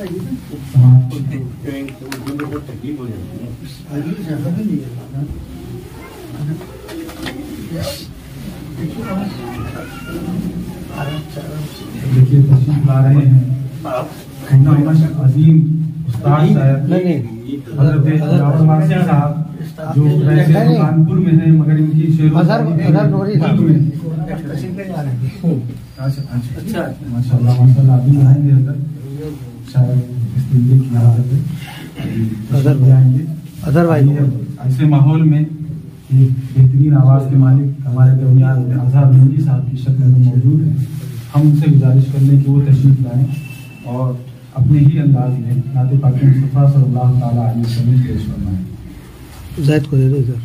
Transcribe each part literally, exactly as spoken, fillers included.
देखिए तशरीफ ला रहे हैं अजीम उस्ताद साहब साहब जो वैसे कानपुर में है मगर इनकी शेरों में अच्छा अच्छा माशाल्लाह माशाल्लाह अभी आएंगे अंदर शायद इस दिल्ली की हालत है अदर आएंगे अदर भाई ऐसे माहौल में एक बेहतरीन आवाज़ के मालिक हमारे दरमियान आज़ाद मेहंदी साहब की शक्ल में मौजूद है। हम उनसे गुजारिश करने की वो तशरीफ लाएँ और अपने ही अंदाज में नाते पाक मुस्तफ़ा सल्लल्लाहु ताला अलैहि वसल्लम पेश फरमाएं। ज़ैद को दे दो इधर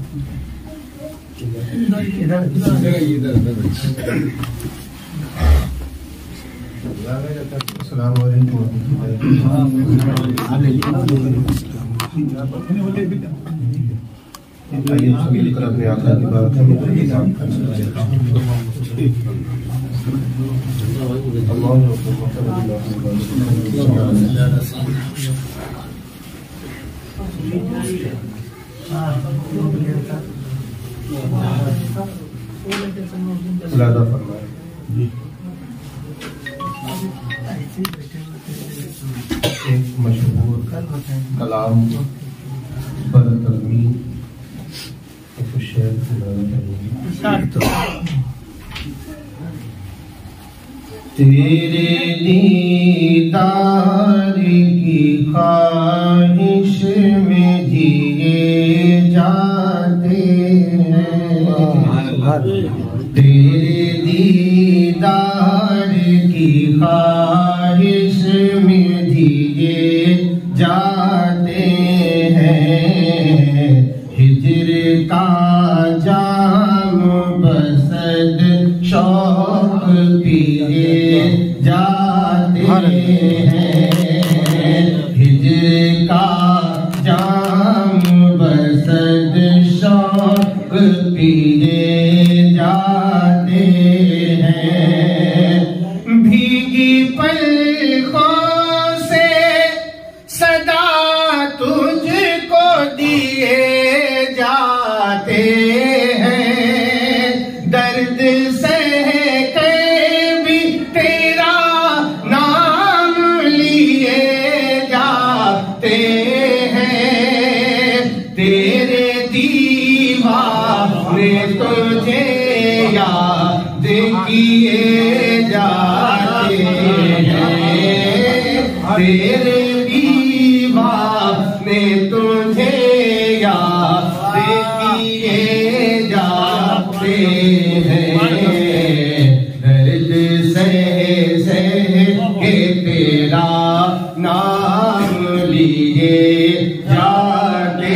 अस्सलाम वालेकुम सभी मिलकर अपने आका की बात एक मशहूर कलाम पर तज़मीन तेरे दीदार की ख्वाहिश में जिए जाते हैं, तेरे दीदार की ख्वाहिश में जिए जाते हैं। हिजर का जाम बसद शौक पिए जाते हैं। हिजर का जाम बसद शौक पिए जाते हैं। भीगी पलकों से सदा तुझको दिए जाते हैं। दर्द सह के भी तेरा नाम लिए जाते हैं। तेरे दीवाने तुझे याद किए जाते हैं। तेरे दीवाने तुझे याद किए जाते हैं। दर्द सह सह के तेरा नाम लिए जाते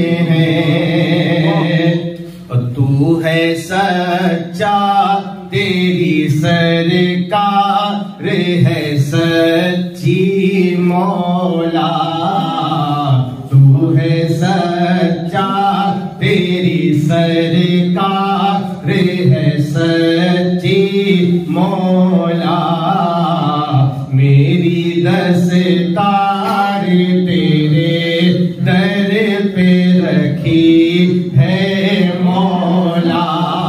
हैं। तू है सच्चा तेरी सरकार है सच्ची मौला। तू है सच्चा तेरी सरकार है सच्ची मौला। मेरी दस्तार तेरे दर पे रखी है मौला।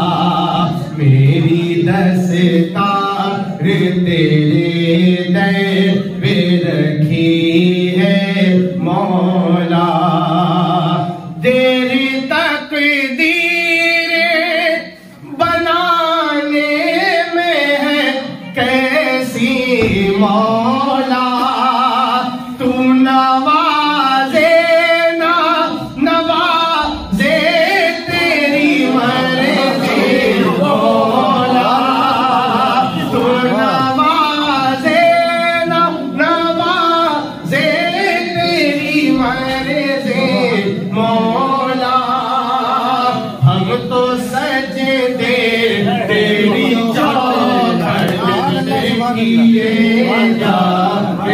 मेरी दस्तार तेरे दर पे रखी है मौला। तेरी तकदीर बनाने में है कैसी मौला। तू नवाजे ना नवाजे तेरी मर्जी मौला। तू नवाजे ना नवाजे तेरी मर्जी मौला। हम तो सजदे तेरी चौखट किए जाते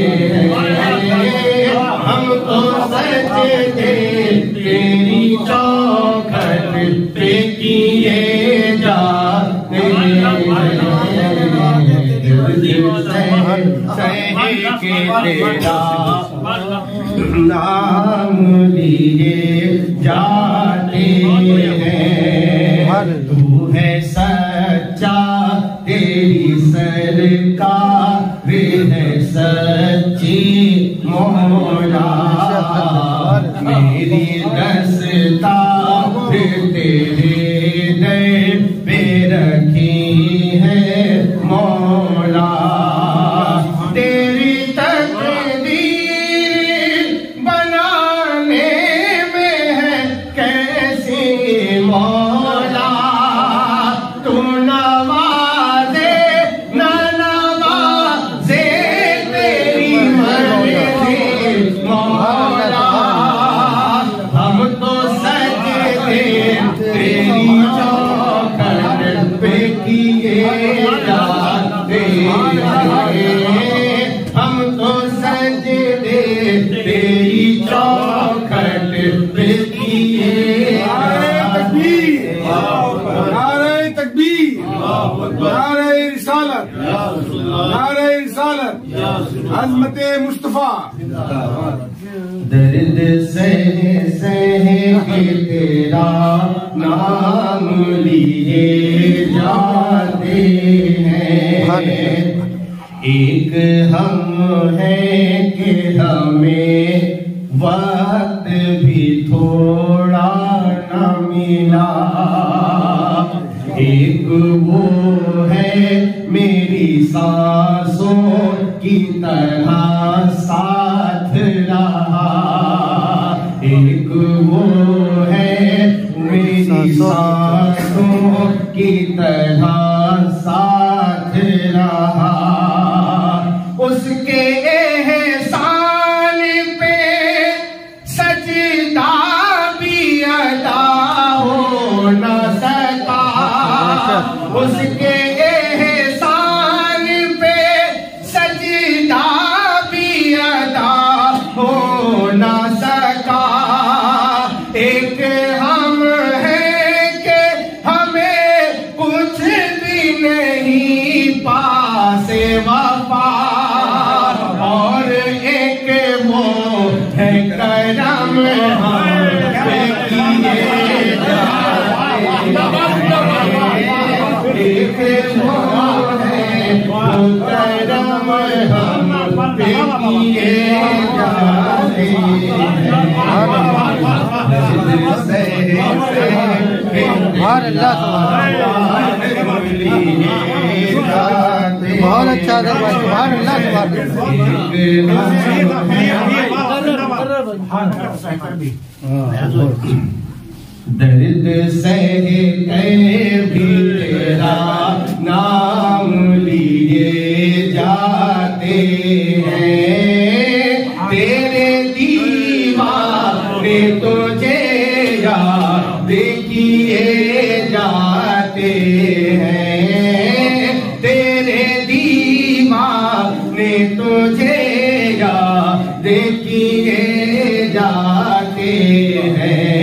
हैं। हम तो सजदे तेरी चौखट पे किए जाते हैं। सह के तेरा नाम लिए जाते हैं। तू है सच्चा, तेरी सरकार है सच्ची मौला। मेरी दस्तार तेरे दर पे रखी है मौला। तेरी तकदीर बनाने में है कैसी मौला। तू नवाजे न नवाजे तेरी मर्जी मौला। हम तो सजदे तेरी चौखट पे किए जाते हैं। हम तो सजदे तेरी चौखट पे किए जाते हैं। नारे तकबीर, नारे रिसालत, नारे रिसालत, अज़मते मुस्तफा। दर्द सह सह के तेरा नाम लिए जाते हैं। एक हम हैं कि हमें वक्त भी थोड़ा न मिला। एक वो है मेरी सांसों की तरह साथ रहा। एक वो है मेरी सांसों की तरह साथ रहा। उसके एहसान पे सजदा भी अदा हो न सका। उसके एहसान पे सजदा भी अदा हो न सका। एक हम हैं कि हमें कुछ भी नहीं पासे वफा। और एक वो है करम हम पे किए जाते। एक वो है वो करम हम पे किए जाते बहुत अच्छा दरबार, सुभान अल्लाह, दर्द सह कर भी तेरा नाम लिए जाते हैं। तेरे दीवाने तुझे याद किए जाते हैं। तेरे दीवाने तुझे याद किए जाते हैं।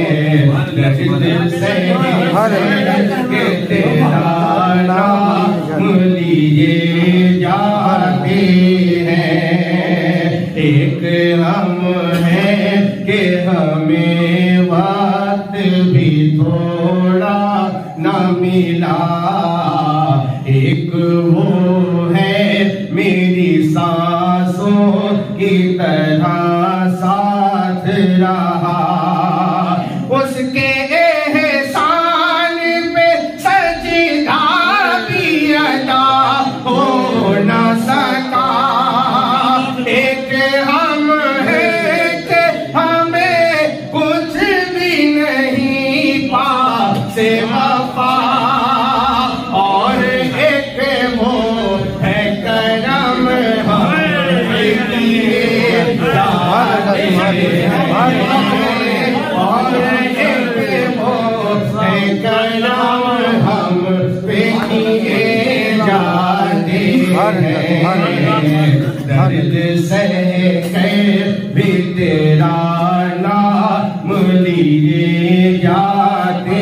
के तेरा नाम लिए जाते हैं। एक हम हैं कि हमें वक्त भी थोड़ा न मिला। एक वो है मेरी सांसों की तरह साथ रहा। उसके एहसान पे सजदा भी अदा हो न सका। एक हम हैं कि हमें कुछ भी नहीं पासे वफा। और एक वो है करम हम पे किए जाते हैं। और एक वो है करम हम पे किए जाते हैं। दर्द सह कर भी तेरा नाम लिए जाते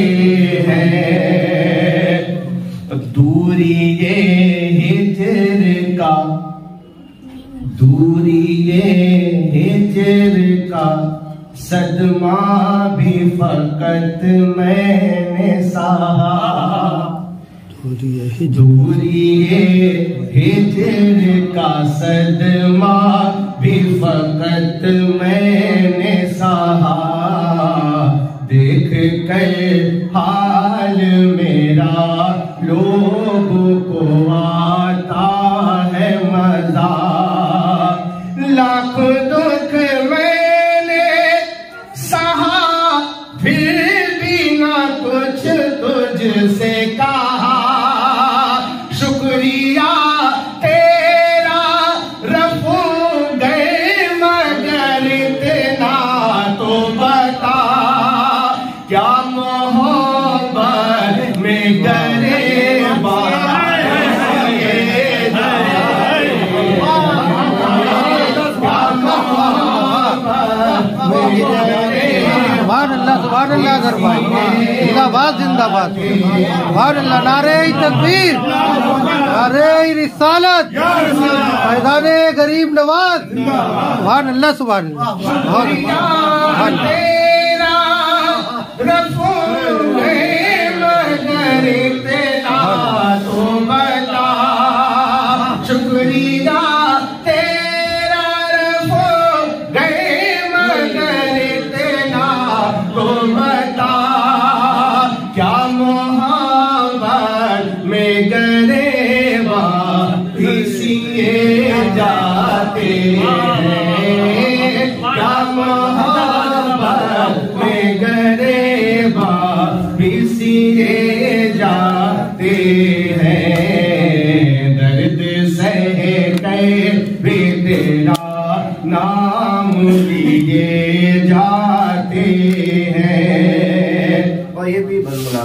हैं। दूरी ये हिजर का सदमा भी फकत मैंने सहा, दूरी हिजर का सदमा भी फकत मैंने सहा। देख कर हाल मेरा लोगों को आता है मजा, लाख दुख मैंने सहा फिर भी ना कुछ तुझसे कहा। शुक्रिया तेरा रफू गए मगर इतना तो बता, क्या मोहब्बत में गरेबा सुभान अल्लाह सुभान अल्लाह अजहर भाई, जिंदाबाद जिंदाबाद, सुभान अल्लाह। नारे तकबीर, नारे रिसालत, फैज़ाने गरीब नवाज, सुभान अल्लाह सुभान अल्लाह। शुक्रिया तेरा रफो गए मगर इतना तो बता, क्या मोहब्बत में गरेबा इसीए जाते हैं, क्या मोहब्बत में गरेबा इसीए जाते हैं। दर्द सह के भी तेरा नाम लिए जाते हैं। और ये भी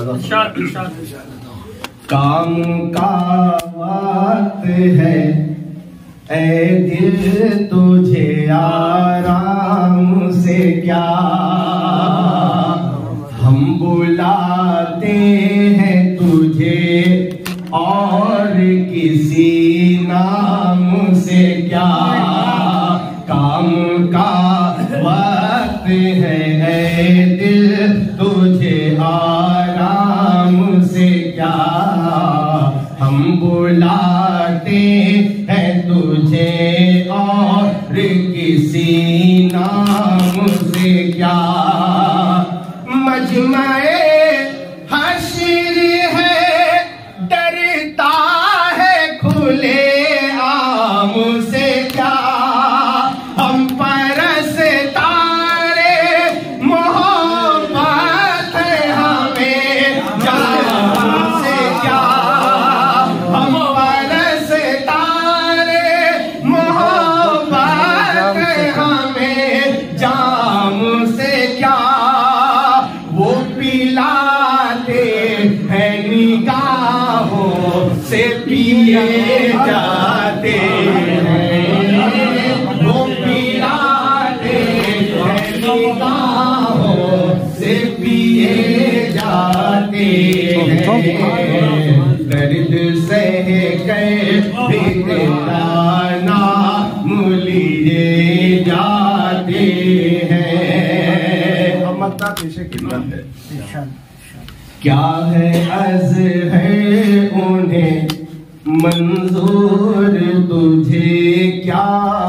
काम का वक्त है ऐ दिल तुझे आराम से क्या, हम बुलाते हैं तुझे और किसी नाम से क्या। काम का वक्त है ऐ दिल तुझे आराम से क्या, हम बुलाते हैं तुझे और किसी नाम से क्या। मजमाए हश्र है डरता है खुले आम से क्या, हम परस्तारे मोहब्बत है हमें जाम से क्या, हम परस्तारे मोहब्बत है हमें जाम से क्या। वो पिलाते हैं निगाहों से पिए जाते हैं, वो पिलाते हैं निगाहों से पिए जाते हैं। दर्द सह कर भी तेरा नाम लिए जाते हैं। अमरता पेशे किल्लत है, क्या है अर्ज़ है उन्हें मंजूर तुझे क्या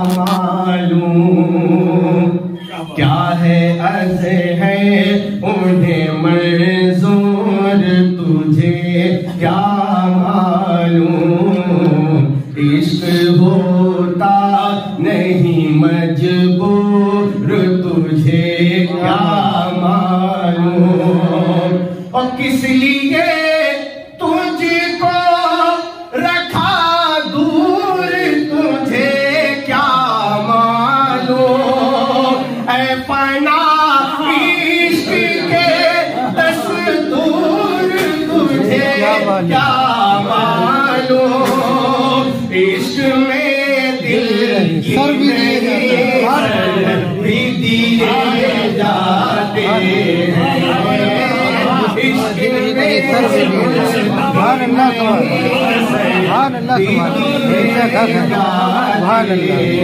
मालूम, क्या है अर्ज़ है उन्हें मंजूर तुझे क्या मालूम। इश्क होता नहीं मजबूर तुझे क्या मालूम, और किस लिए तुझको रखा दूर तुझे क्या मालूम। ऐ फना इश्क के दस्तूर तुझे क्या मालूम। इश्क में दिल सर भी भी दिए जाते हैं, इश्क में अल्लाह सुभान अल्लाह सुभान अल्लाह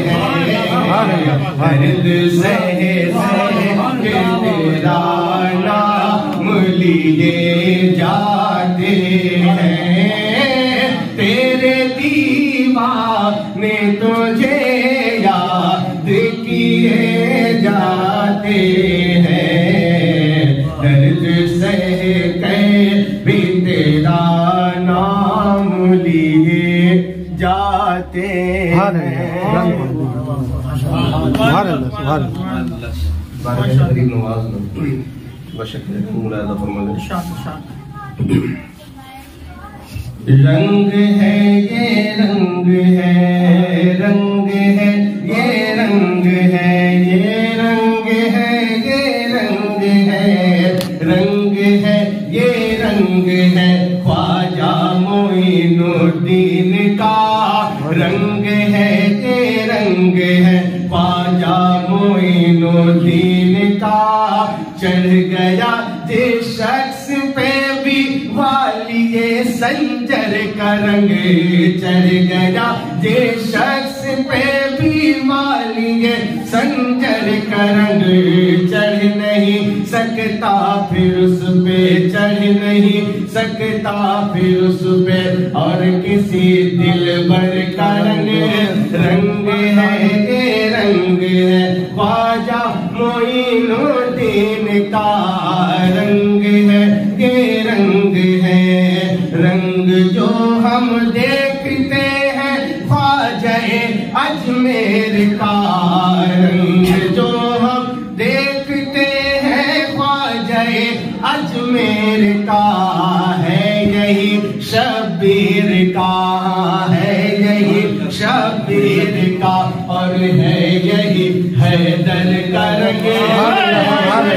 लिए जाते हैं तेरे दीवाने तुझे याद किए जाते हैं दर्द सह के भी तेरा नाम लिए जाते हैं। रंग है ये रंग है रंग है ये रंग है ये रंग है ये रंग है रंग है ये रंग है ख्वाजा मोइनुद्दीन का रंग है ये रंग है ख्वाजा मोइनुद्दीन का चढ़ गया जिस शख्स पे भी वालिए संजर का रंग चढ़ गया जिस शख्स पे भी वालिए संजर का रंग चढ़ नहीं सकता फिर उस पे चढ़ नहीं सकता फिर उस पे और किसी दिल भर का रंग रंग है ये रंग है ख्वाजा मोइनुद्दीन का रंग है ये रंग है रंग जो हम देखते हैं ख्वाजा अजमेर का रंग जो हम देखते हैं ख्वाजा अजमेर का है यही शबीर का है यही शबीर का और है यही हैदर का रंग और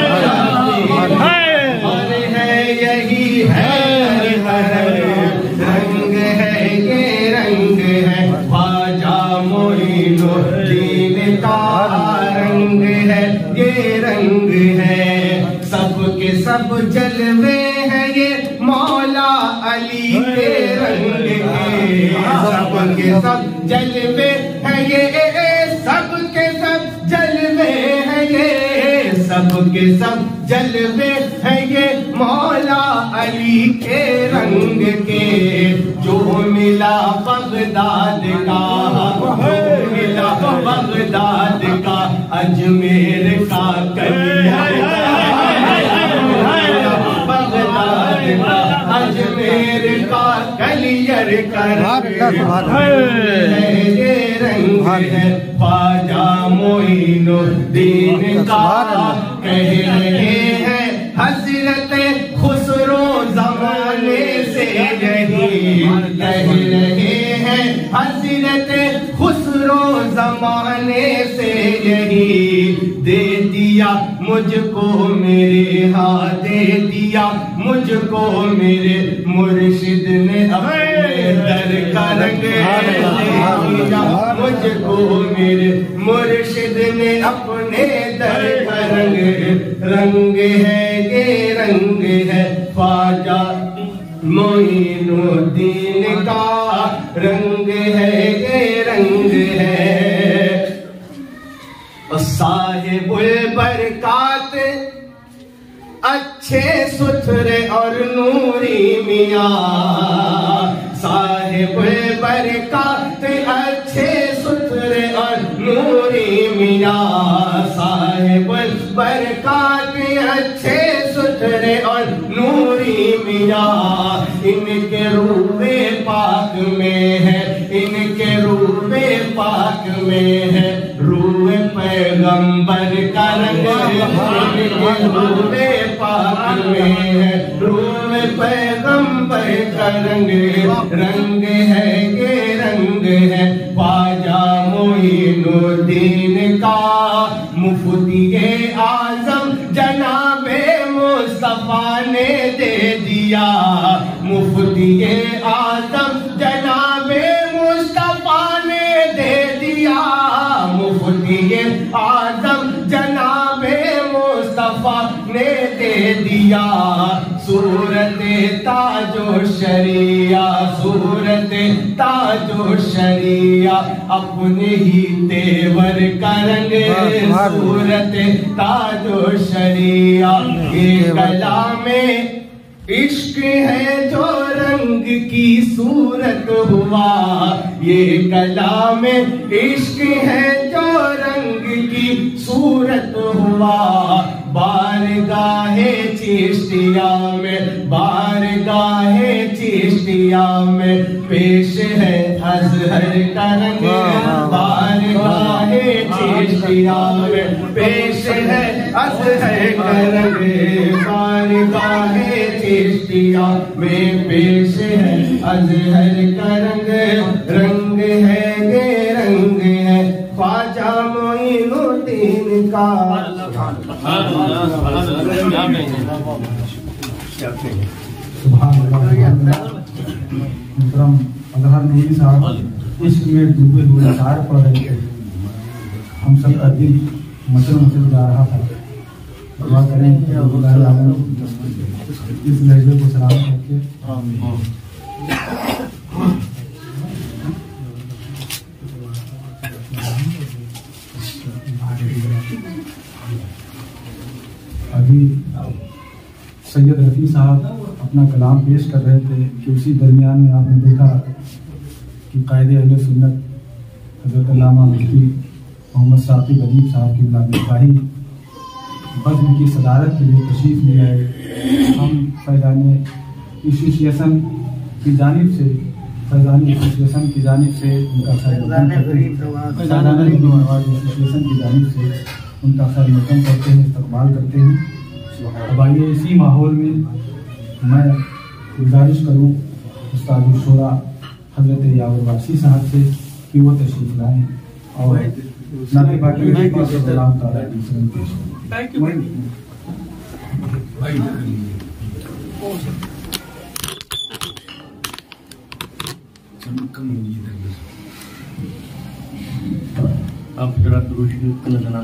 है यही हैदर रंग है ये रंग है ख्वाजा मोइनुद्दीन का रंग है ये रंग है सबके सब जलवे हैं ये मौला अली के रंग के सबके सब जलवे हैं ये सबके सब जलवे हैं ये सबके सब जलवे हैं ये मौला अली के रंग के जो मिला बगदाद का जो मिला बगदाद का अजमेर का बगदाद का अजमेर का कलियर कर ये रंग है ख्वाजा मोइनुद्दीन का कह रहे हैं हजरत खुसरो जमाने से यही कह रहे हैं हजरत खुसरो जमाने से यही दे दिया मुझको मेरे हाथ दे दिया मुझको मेरे मुर्शिद ने अपने दर का रंग दे दिया मुझको मेरे मुर्शिद ने अपने दर का रंग रंग है ये रंग है ख्वाजा मोइनुद्दीन का रंग है ये रंग है साहिबुल बरकात अच्छे सुथरे और नूरी मियाँ साहिबुल बरकात अच्छे सुथरे और नूरी मियाँ साहिबुल बरकात अच्छे सुथरे और नूरी मियाँ इनके रूबे पाक में है इनके रूबे पाक में है रूए पैगंबर का रंग इनके रूबे पाक में है रूए पैगंबर का रंग रंग है ये रंग है ख्वाजा मोइनुद्दीन का मुफ्तिए आजम जनाबे मुस्तफा ने दे दिया मुफ्तिए आजम जनाबे मुस्तफा ने दे दिया मुफ्तिए आजम जनाबे मुस्तफा ने दे दिया सूरत ताजो शरिया, सूरत ताजो शरिया, अपने ही तेवर का रंग सूरत ताजो शरिया। ये कलामे इश्क है जो रंग की सूरत हुआ, ये कलामे इश्क है जो रंग की सूरत हुआ। बारगाहे चिश्तिया में, बारगाहे चिश्तिया में पेश है अजहर का रंग, बारगाहे चिश्तिया में पेश है अजहर का रंग, बारगाहे चिश्तिया में पेश है अजहर का रंग। रंग है ये रंग है ख्वाजा मोइनुद्दीन का। मुहतरम अजहर नूरी साहब इश्क में डूबे हुए चार पढ़ रहे थे। हम सब का दिल मचल मचल जा रहा था। दुआ करें कि अल्लाह आलम इस लहजे को सलाम करके अभी सैयद रफ़ी साहब अपना कलाम पेश कर रहे थे कि उसी दरमियान में आपने देखा कि कायदे अहले सुन्नत हज़रत अल्लामा मुफ्ती मोहम्मद साकिब अदीब साहब की मिलादुन्नबी बज़्म की सदारत के लिए तशरीफ़ ले आए। हम फैज़ाने एसोसिएशन की जानिब से फैज़ानी एसोसिएशन की जानिब से उनका खैर एसोसिएशन की जानिब से उनका खैर मक़दम करते हैं, इस्तक़बाल करते हैं। अब आइए इसी माहौल में मैं गुजारिश करूँ उस्ताद शोरा हज़रत यावर वासी साहब से कि वो तशरीफ़ लाएँ और नाते बाकी सलाम ताला पेश करें। आप जरा रोशनी को नजराना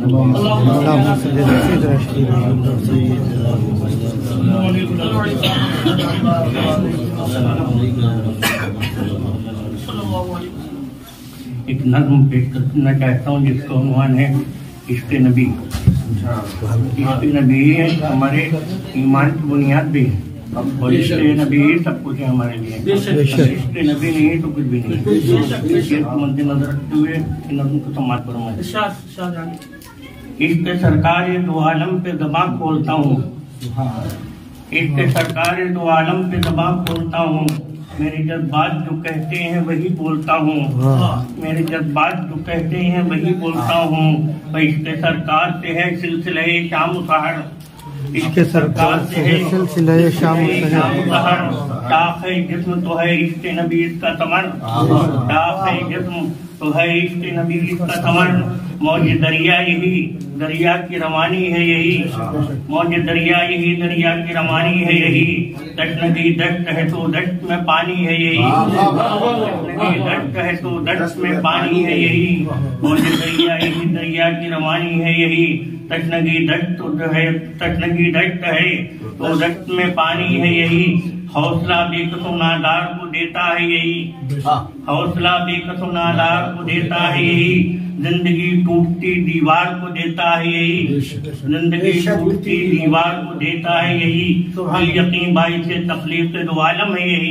एक नज़्म पेश करना चाहता हूँ जिसका उन्वान है इश्क़ नबी। इश्क़ नबी हमारे ईमान की बुनियाद भी है और इश्क़ नबी सब कुछ है हमारे लिए। इश्क़ नबी नहीं तो कुछ भी नहीं। मद्देनजर रखते हुए इन नज़्म को समाज पर इश्क़ सरकार दो आलम पे ज़बान खोलता हूँ, इश्क़ सरकार दो आलम पे ज़बान खोलता हूँ। मेरे जज्बात जो कहते हैं वही बोलता हूँ, मेरे जज्बात जो कहते हैं वही बोलता हूँ। इश्क़ सरकार से है सिलसिले शाम सहर, इश्क़ सरकार से है सिलसिले शाम सहर। शाख जिस्म तो है इश्क़ नबी इसका तमन, शाख जिस्म तो है इश्क़ नबी इसका तमन। मौज दरिया यही दरिया की रवानी है यही, मौज दरिया यही दरिया की रवानी है यही। दशनदी दश्त है तो दश्त में पानी है यही, दशनदी दश्त है तो दश्त में पानी है यही। मौज दरिया यही दरिया की रवानी है यही। तशनगी दश्त तो है तशनगी दश्त है तो दश्त में पानी है यही। हौसला बेकसो नादार को देता है यही, हौसला बेकसो नादार को देता है यही। जिंदगी टूटती दीवार को देता है यही, जिंदगी टूटती दीवार को देता है यही। यकीन बाई से तकलीफ दो आलम है यही,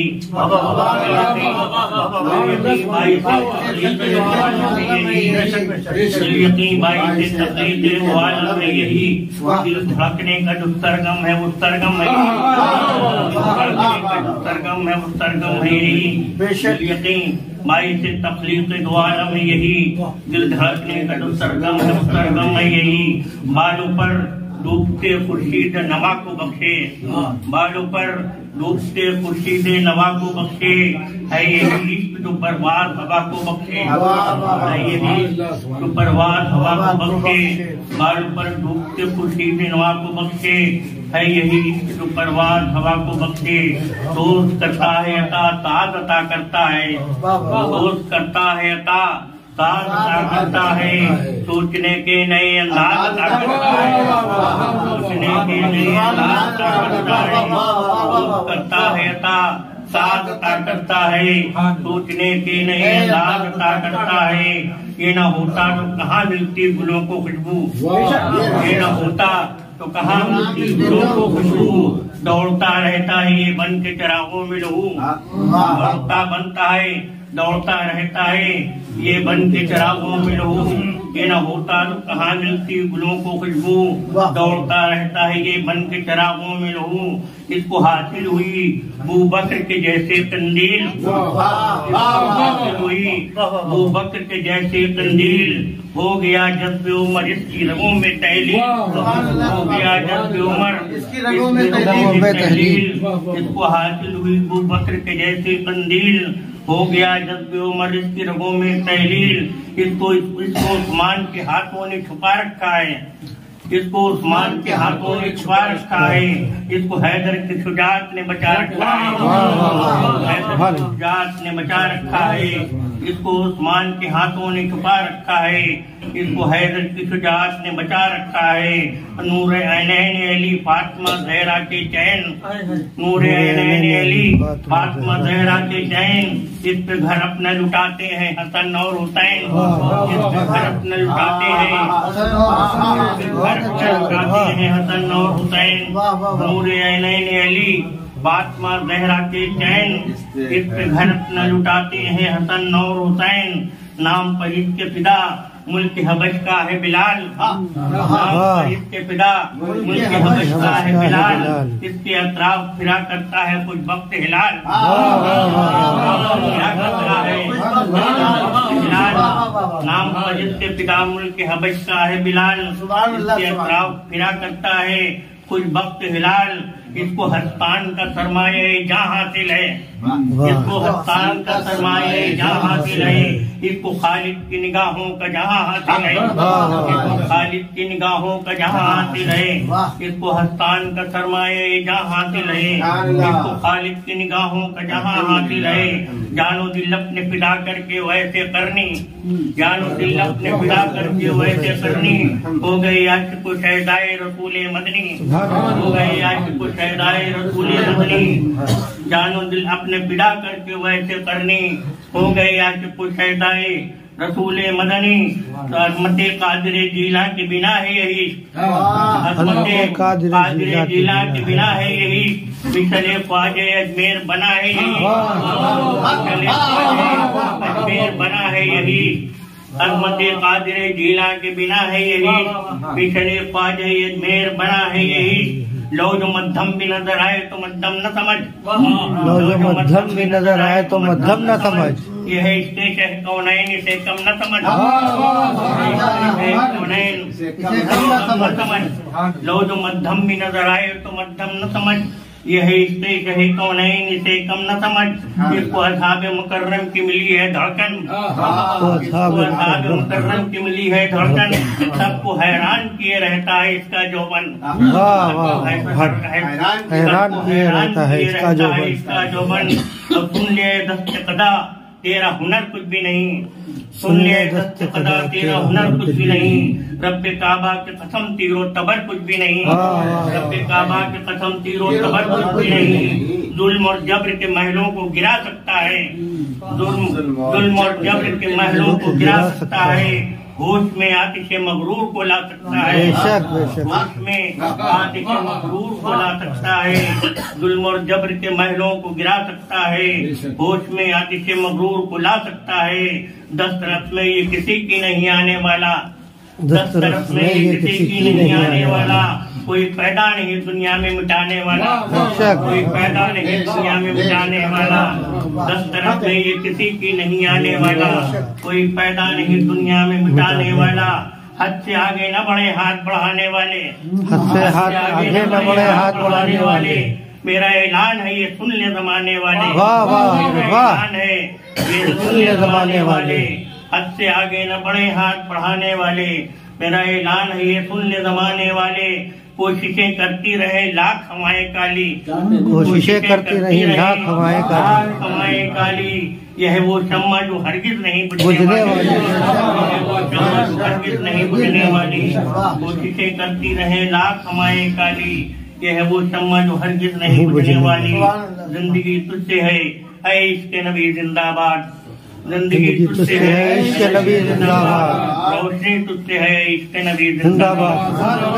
यकीन बाई से तकलीफ दो आलम है यही, यकीन बाई से तकलीफ दो आलम है यही। दिल धड़कने का जो सरगम है वो सरगम है, सरगम है वो सरगम है यही। यकीन बाई से तकलीफ दो आलम है यही। दिल धड़कने का जो सरगम है वो सरगम है यही। बालों पर डूबते खुर्शीद नवा को बख्शे, बालों पर डूबते खुर्शीद नवा को बख्शे। है यही इश्क जो परवाज़ हवा को बख्शे, है यही जो परवाज़ हवा को बख्शे। बालों पर डूबते खुर्शीद नवा को बख्शे, है यही इश्क जो परवाज़ हवा को बख्शे। दोस्त करता है अता ताज अता करता है, दोस्त करता है अता साथ अता करता है, सोचने के नए अंदाज अता करता है, सोचने के नए अंदाज अता करता है, करता है अता साथ अता करता है, सोचने के नए अंदाज अता करता है। ये न होता तो कहाँ मिलती गुलों को खुशबू, ये न होता तो कहाँ मिलती गुलों को खुशबू। दौड़ता रहता है ये बन के चिरागों में लहू, दौड़ता बनता है दौड़ता रहता है ये बन के चिरागों में लहू। ये न होता तो कहाँ मिलती गुलों को खुशबू, दौड़ता रहता है ये बन के चिरागों में लहू। इसको हासिल हुई बू बकर के जैसे कंदील, हासिल हुई बू बकर के जैसे कंदील। हो गया जब उम्र इसकी रगों में तहलील, हो गया जब उम्र इसकी रगों में तहलील। इसको हासिल हुई बू बकर के जैसे कंदील, हो गया जब उम्र इसकी रगों में तहलील। इसको इसको उस्मान के हाथों ने छुपा रखा है, इसको उस्मान के हाथों ने छुपा रखा है। इसको हैदर की शुजात ने बचा रखा है, हैदर की शुजात ने बचा रखा है। इसको उस्मान के हाथों ने छुपा रखा है, इसको हैदर की शुजात ने बचा रखा है। नूर ऐनैन अली फातिमा ज़हरा के चैन, नूर ऐनैन अली फातिमा ज़हरा के चैन। इस पे घर अपना लुटाते हैं हसन और हुसैन, इस पे घर अपना लुटाते हैं घर अपना लुटाते हैं हसन और हुसैन। नूर ऐनैन अली फातिमा ज़हरा के चैन, इस पे घर अपना लुटाते हैं हसन और हुसैन। नाम पर इसके फिदा मुल्क हबश का है बिलाल, नाम पर इसके फिदा मुल्क हबश का है बिलाल। इसके अतराफ फिरा करता है कुछ वक्त हिलाल, फिरा करता है बिलाल। नाम पर इसके फिदा मुल्क हबश का है बिलाल, इसके अतराफ फिरा करता है कुछ वक्त हिलाल। इसको हस्तान का सरमाए जहाँ हासिल है, इसको हस्तान का सरमाए जहाँ हासिल है। इसको खालिद की निगाहों का जहाँ हासिल है, इसको खालिद की निगाहों का जहाँ हासिल है। इसको हस्तान का सरमाए जहाँ हासिल है, इसको खालिद की निगाहों का जहाँ हासिल है। जानो दिल अपने फिदा करके वैसे करनी, जानो दिल अपने फिदा करके वैसे करनी। हो गई आज को शहदाए रसूले मदनी, हो गई आज को शहदाए रसूले मदनी। जानो दिल अपने फिदा करके वैसे करनी, हो गई आज को शहदाए रसूले मदनी। तो अजमते कादिर जीला के बिना है यही, अजमते कादिर जीला के बिना है यही। मिसले ख्वाजे अजमेर बना है यही, मिसले ख्वाजे अजमेर बना है यही। अजमते कादिर जीला के बिना है यही, मिसले ख्वाजे अजमेर बना है यही। लो जो मध्यम भी नजर आए तो मध्यम न समझ, लो जो मध्यम भी नजर आए तो मध्यम न समझ। ये है स्टेज है कौनैन इसे कम न समझ, कौनैन इसे कम न समझ। लो जो मध्यम भी नजर आए तो मध्यम न समझ। ये है स्टेज है कौनैन इसे कम न समझ। इसको असहाब मुकर्रम की मिली है धड़कन, इसको असहाब मुकर्रम की मिली है धड़कन। सबको हैरान किए रहता है इसका जोबन, हैरान किए रहता है इसका जोबन, इसका जोबन। अब सुन ले दस्त कदा तेरा हुनर कुछ भी नहीं, सुन ले दस्त कदा तेरा हुनर कुछ भी नहीं। रब्बे काबा के कसम तीरो तबर कुछ भी नहीं, रब्बे काबा के कसम तीरो तबर कुछ भी नहीं। जुल्म और जब्र के महलों को गिरा सकता है, जुल्म जुल्म और जब्र के महलों को गिरा सकता है। होश में आतिशे मगरूर को ला सकता है, होश में आतिशे मगरूर को ला सकता है। जुल्म और जब्र के महलों को गिरा सकता है, होश में आतिशे मगरूर को ला सकता है। दस तरफ में ये किसी की नहीं आने वाला, दस तरफ में ये किसी की नहीं आने वाला। कोई पैदा नहीं दुनिया में मिटाने वाला, कोई पैदा नहीं दुनिया में मिटाने वाला। दस तरफ में ये किसी की नहीं आने वाला, कोई पैदा नहीं दुनिया में मिटाने वाला। हद से आगे न बढ़े हाथ बढ़ाने वाले, हद से आगे न बढ़े हाथ बढ़ाने वाले। मेरा ऐलान है ये सुन ले जमाने वाले, वाह वाह मेरा ऐलान है ये सुन ले जमाने वाले। हद से आगे न बढ़े हाथ बढ़ाने वाले, मेरा ऐलान है ये सुन ले जमाने वाले। कोशिशें करती रहे लाख हवाएं काली, कोशिशें करती रही लाख हवाएं काली, हवाएं काली, यह वो शम्मा जो हरगिज नहीं बुझने वाली, हरगिज नहीं बुझने वाली। कोशिशें करती रहे लाख हवाएं काली, यह वो शम्मा जो हरगिज नहीं बुझने वाली। जिंदगी तुझसे है ऐ इश्क़ नबी जिंदाबाद, जिंदगी तुझसे है इश्क़ नबी जिंदाबाद, रोशनी तुझसे है इश्क़ नबी जिंदाबाद।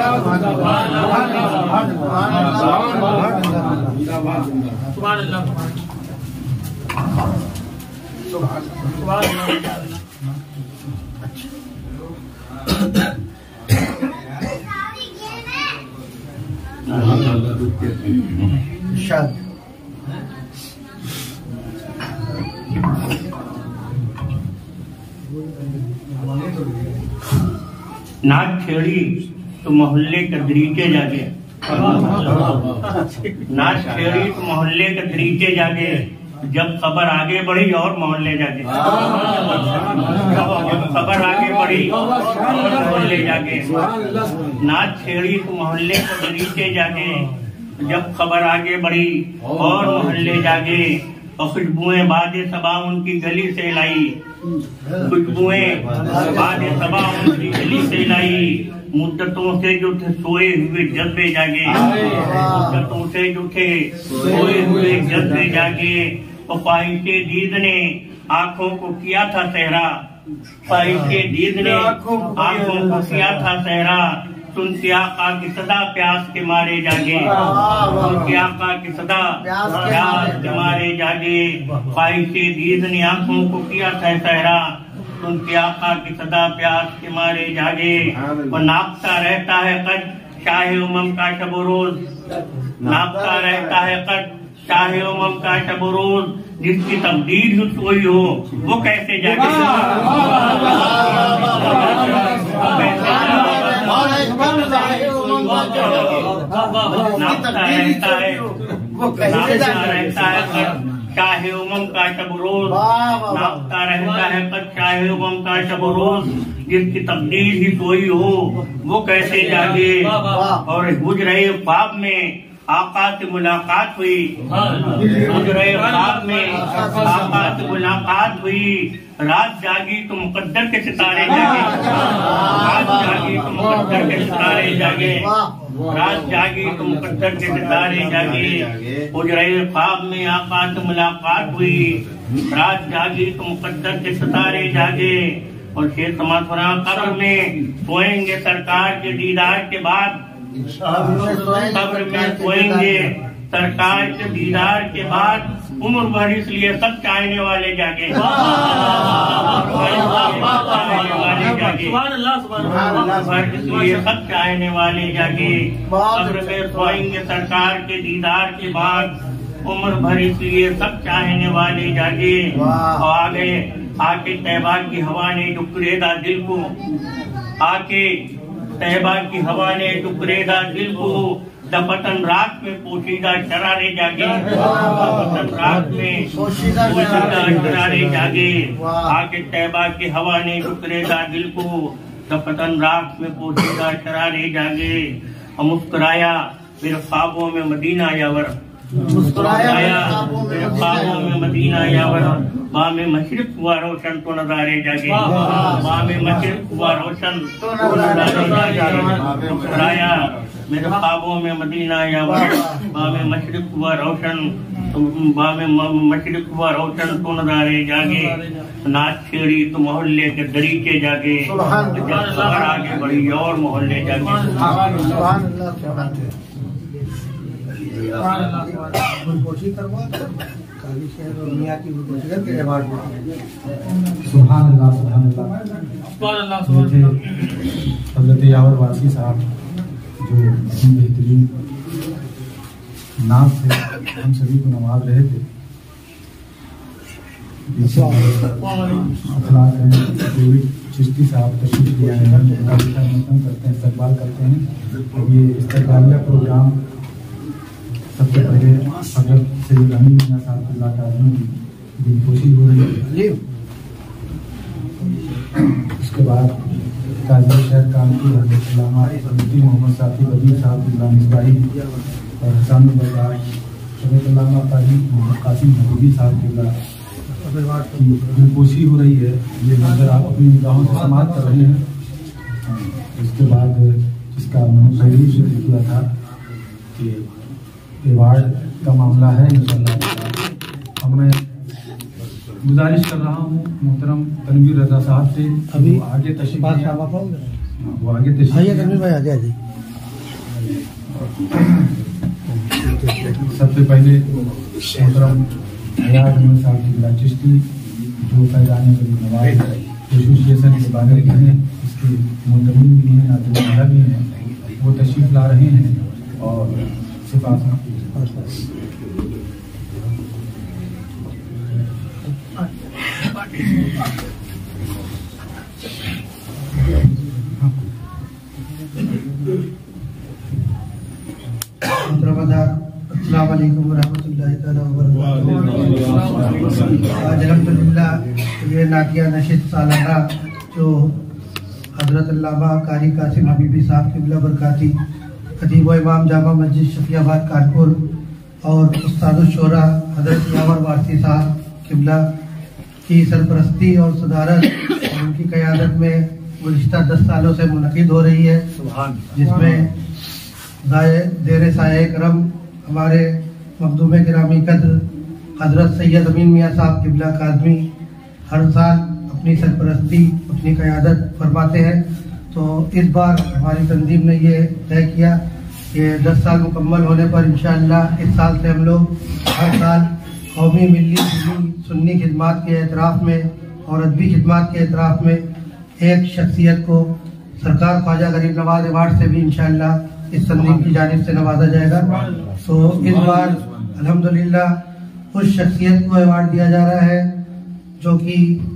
नाच छेड़ी तो मोहल्ले के दरीचे जागे, नाच छेड़ी तो मोहल्ले के दरीचे जागे, जब खबर आगे बढ़ी और मोहल्ले जागे, जब खबर आगे बढ़ी और मोहल्ले जागे। नाच छेड़ी तो मोहल्ले के दरीचे जागे, जब खबर आगे बढ़ी और मोहल्ले जागे। और खुशबुएं बादे सबा उनकी गली से लाई, खुशबुएं बादे सबा उनकी गली से लाई। मुद्दतों से जो थे सोए हुए जज्बे जागे, मुद्दतों से जो थे सोए हुए जज्बे जागे। और ख्वाहिशे दीद ने आंखों को किया था सहरा, ख्वाहिशे दीद ने आंखों को किया था सहरा। सुनते आका की सदा प्यास के मारे जागे, सुनते आका की सदा प्यास के मारे जागे। ख्वाहिशे दीद ने आंखों को किया था सहरा, सुनते आका की सदा प्यास के मारे जागे। और नापता रहता है कद शाहे उमम का शब रोज, नापता रहता है कद शाहे उमम का शब रोज। जिसकी तकदीर ही सोई हो वो कैसे जागे, नापता रहता है नापता रहता है कद शाहे उमम का शब रोज, नापता रहता है कद शाहे उमम का शब रोज। जिसकी तकदीर ही सोई हो वो कैसे जागे। और गुजरे ख्वाब में आका से मुलाकात हुई, गुजरे ख्वाब में आका से मुलाकात हुई। रात जागी तो मुकद्दर के सितारे जागे, रात जागी तो मुकद्दर के सितारे जागे, रात जागी तो मुकद्दर के सितारे जागे। गुजरे ख्वाब में आका से मुलाकात हुई, रात जागी तो मुकद्दर के सितारे जागे। और शेर समाधुरा कब्र में सोएंगे सरकार के दीदार के बाद, कब्र में सोएंगे सरकार के दीदार के बाद। उम्र भर इसलिए सब चाहने वाले जागे, इसलिए सब चाहने वाले जागे। कब्र में सोएंगे सरकार के दीदार के बाद, उम्र भर इसलिए सब चाहने वाले जागे। और आगे आके तैबा की हवा ने टुकड़ेदा दिल को, आके तैबा की हवा ने टुकड़ेदा दिल को। दफतन रात में पोशीदा शरारे जागे, दफतन रात में पोशीदा शरारे जागे। आके तैबा की हवा ने टुकड़ेदा दिल को, दफतन रात में पोशीदा शरारे जागे। और मुस्कुराया मेरे ख्वाबों में मदीना यावर, मुस्कुराया मेरे ख्वाबों में मदीना यावर। बा में मशरिक हुआ रोशन तो नजारे जागे, बा में मशरिक हुआ रोशन तो नजारे जागे। मुस्कुराया मेरे ख्वाबों में मदीना यावर, बा में मशरिक हुआ रोशन, बा में मशरिक हुआ रोशन तो नजारे जागे। नाच छेड़ी तो मोहल्ले के दरीचे जागे, जब खबर आगे बढ़ी और मोहल्ले जागे। सुभान अल्लाह सुभान अल्लाह। हज़रत यावर वासी साहब जो अपनी बेहतरीन नाम से हम सभी को नवाज रहे थे। चिश्ती साहब तशरीफ लिया है, करते हैं, इस्तकबाल करते हैं। और ये इस्तकबालिया प्रोग्राम सबसे पहले हज़रत सैयद अमीन साहब की दिलखुशी हो रही है। उसके बाद काजी शहर कानपुर हज़रत अल्लामा मुफ्ती मोहम्मद साफी रबी साहब इस्लाम मिसबाही और हसन बरदार हज़रत अल्लामा काजी मोहम्मद कासिम महबूबी साहब की कोशिश हो रही है। ये मंजर आप अपनी निगाहों से समाप्त कर रहे हैं। इसके बाद इसका मैंने पहले ही जिक्र किया था कि अवार्ड का मामला है। इंशाअल्लाह अब मैं गुजारिश कर रहा हूँ मोहतरम तनवीर रजा साहब से अभी आगे तशरीफ वो आगे तशरीफ भाई आगे आइए। सबसे पहले मोहतरम हयात अहमद साहब की चिश्ती जो फैजान नवाज एसोसिएशन के बारे में हैं, इसके मुंतमिन भी हैं, नाज़िर भी हैं, वो तशरीफ ला रहे हैं और सिफात अस्सलाम वालेकुम वरहमतुल्लाहि तआला वबरकातुहू। आज अल्हम्दुलिल्लाह ये नातिया नशिद सालाना जो हज़रत अल्लामा कारी कासिम हबीबी साहब क़िबला बरकाती खतीब व इमाम जामा मस्जिद शफियाबाद कानपुर और उस्तादुश शोरा हज़रत यावर वारसी साहब क़िबला की सरपरस्ती और सदारत और उनकी क़यादत में गुज़िश्ता दस सालों से मुनक़िद हो रही है, जिसमें ज़ेर साये करम हमारे मखदूम गिरामी कद्र हज़रत सैयद अमीन मियाँ साहब क़िबला काज़मी हर साल अपनी सरपरस्ती अपनी क़यादत फरमाते हैं। तो इस बार हमारी तंजीम ने ये तय किया कि दस साल मुकम्मल होने पर इंशाअल्लाह इस साल से हम लोग हर साल कौमी मिली सुन्नी खिदमात के एतराफ़ में और अदबी खिदमात के एतराफ़ में एक शख्सियत को सरकार ख्वाजा गरीब नवाज अवार्ड से भी इंशाअल्लाह इस तंजीम की जानिब से नवाजा जाएगा। तो इस बार अल्हम्दुलिल्लाह उस शख्सियत को अवार्ड दिया जा रहा है जो कि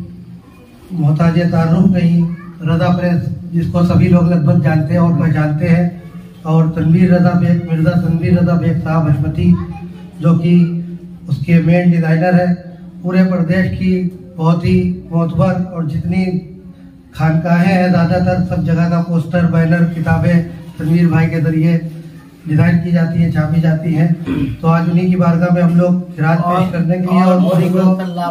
मोहताज तारुफ नहीं, रजा प्रेस जिसको सभी लोग लगभग जानते हैं और पहचानते हैं, और तनवीर रजा बेग मिर्ज़ा तनवीर रजा बेग साहब हशमती जो कि उसके मेन डिज़ाइनर है। पूरे प्रदेश की बहुत ही मोतबर और जितनी खानकाहें हैं ज़्यादातर सब जगह का पोस्टर बैनर किताबें तनवीर भाई के जरिए डिज़ाइन की जाती है, छापी जाती है। तो आज उन्हीं की बारगाह में हम लोग खिराज पेश करने के लिए और मोदी को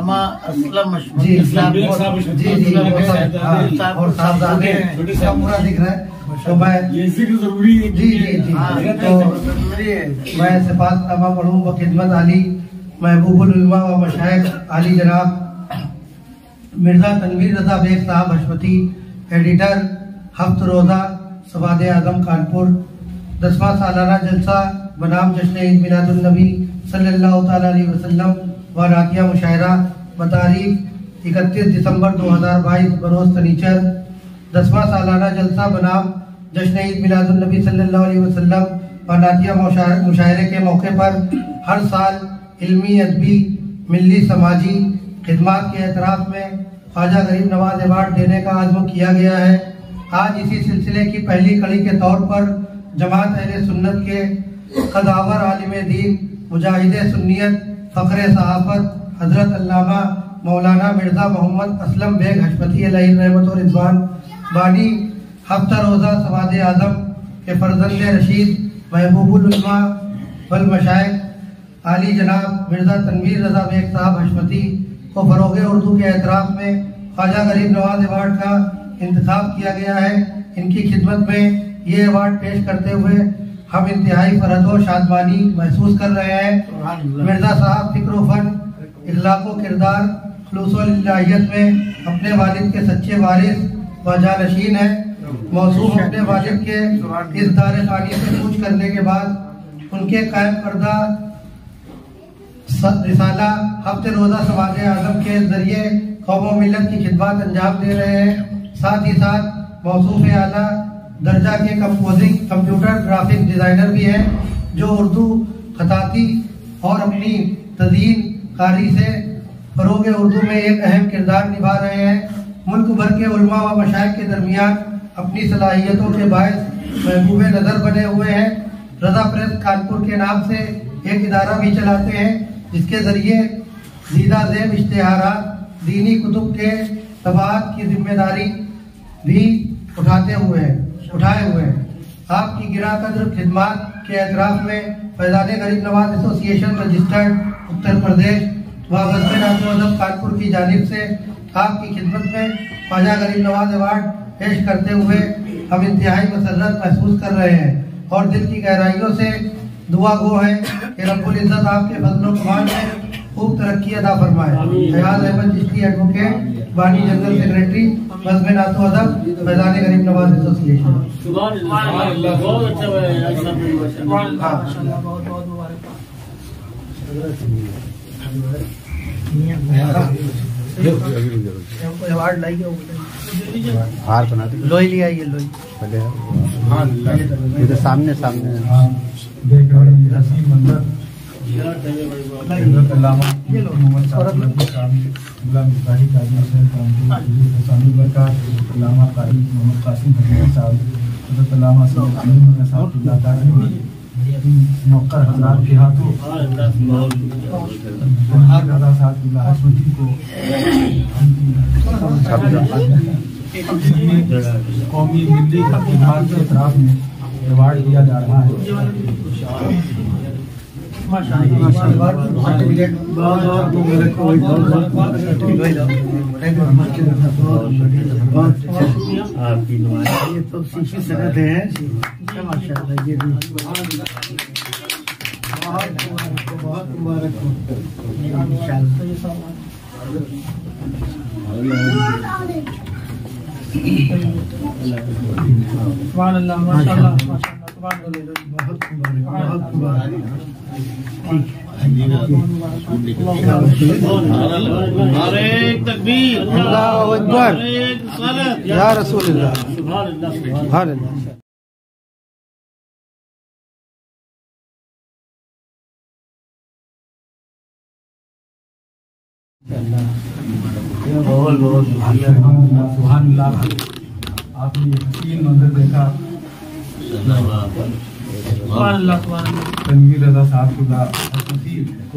जी जी जी और साहबजादे का पूरा दिख रहा है। तो मैं ये जिक्र जरूरी है जी जी जी तो मैं सिफातनामा पढ़ूँ व खिदमत आली महबूबुल उलमा व मशाइख आली जनाब मिर्ज़ा तनवीर रजा बेग साहब हशमती एडिटर हफ्त रोज़ा सवाद आज़म कानपुर दसवां सालाना जलसा बनाम जश्न ईद मिलादुन नबी सल्लल्लाहु तआला अलैहि वसल्लम व रातिया मुशायरा बतारीख इकतीस दिसंबर दो हज़ार बाईस बरोज़ शनिचर। दसवां सालाना जलसा बनाम जश्न ईद मिलादुन नबी सल्लल्लाहु अलैहि वसल्लम व नातिया मुशायरे के मौके पर हर साल इल्मी अदबी मिली समाजी खिदमात के एतराफ़ में ख्वाजा गरीब नवाज अवार्ड देने का आज़म किया गया है। आज इसी सिलसिले की पहली कड़ी के तौर पर जमात अहले सुन्नत के कदावर आलिम दीन मुजाहिद सुन्नियत फ़ख्र सहाफ़त हज़रत अल्लामा मौलाना मिर्ज़ा मोहम्मद असलम बेग हशमती अलैहि रहमत व रिज़वान बानी हफ्ता रोज़ा सवाद आज़म के फर्जंद रशीद महबूबुल उलमा वल मशाइख आली जनाब मिर्ज़ा तनवीर रजा बेग साहब हशमती को फ़रोग़ उर्दू के एतराफ़ में ख्वाजा गरीब नवाज अवार्ड का इंतखाब किया गया है। इनकी खिदमत में ये अवार्ड पेश करते हुए हम इंतहाई फरहत व शादमानी महसूस कर रहे हैं। मिर्ज़ा साहब फ़िक्र फन इखलाक़ व किरदार खुलूस व लिल्लाहियत में अपने वालिद के सच्चे वारिस व जानशीन है। मौसूम अपने वालिद के इस दार ख़ानी से कूच करने के बाद उनके कायम करदा रिसाला हफ्ते रोज़ा सवाद आज़म के जरिए कौम मिलत की खिदमत अंजाम दे रहे हैं। साथ ही साथ मौसूफ आला दर्जा के कंपोजिंग कंप्यूटर ग्राफिक डिज़ाइनर भी हैं जो उर्दू खताती और अपनी तज़ीन कारी से फ़रोग़ उर्दू में एक अहम किरदार निभा रहे हैं। मुल्क भर के उलमा व मशाइख के दरमियान अपनी सलाहियतों के बायस महबूब नज़र बने हुए हैं। रजा प्रेस कानपुर के नाम से एक इदारा भी चलाते हैं जिसके ज़रिए ज़ीदा ज़ेब इश्तिहारात दीनी कुतुब के तबात की जिम्मेदारी भी उठाते हुए उठाए हुए हैं। आपकी गिरा कदर खिदमत के एतराफ़ में फैज़ान गरीब नवाज एसोसिएशन रजिस्टर्ड उत्तर प्रदेश व बज़्म अदब कानपुर की जानिब से आपकी खिदमत में ख्वाजा गरीब नवाज अवार्ड पेश करते हुए हम इंतहाई मसर्रत महसूस कर रहे हैं और दिल की गहराइयों से दुआ गो है कि रब्बुल इज़्ज़त आपके फज़ल कमाल में खूब तरक्की अदा फरमाए। फयाज़ अहमद चिश्ती एडवोकेट, बानी general secretary, Bazm Adab Faizan Garib Nawaz association. Award लाइए, हार बना दे, लोई लिया ये लोई इधर सामने सामने देख रहे हैं हसीन मंजर हज़रत अल्लामा मोहम्मद गुलाम इब्राहिम काजी साहब कानपुर बरकत, अल्लामा कारी मोहम्मद कासिम हज़रत साहब, हज़रत अल्लामा सैयद साहब नौकर हज़रात के हाथों दादा साहब हाशमी को कौमी मिली खिदमत के तरफ में अवार्ड दिया जा रहा है। ये तो सीखी सकते हैं माशाल्लाह। ये भी बहुत मुबारक हो तकबीर, अल्लाहु अकबर, या रसूलुल्लाह, सुभान अल्लाह। आपने हसीन मंजर देखा, तनवीर रजा साहब को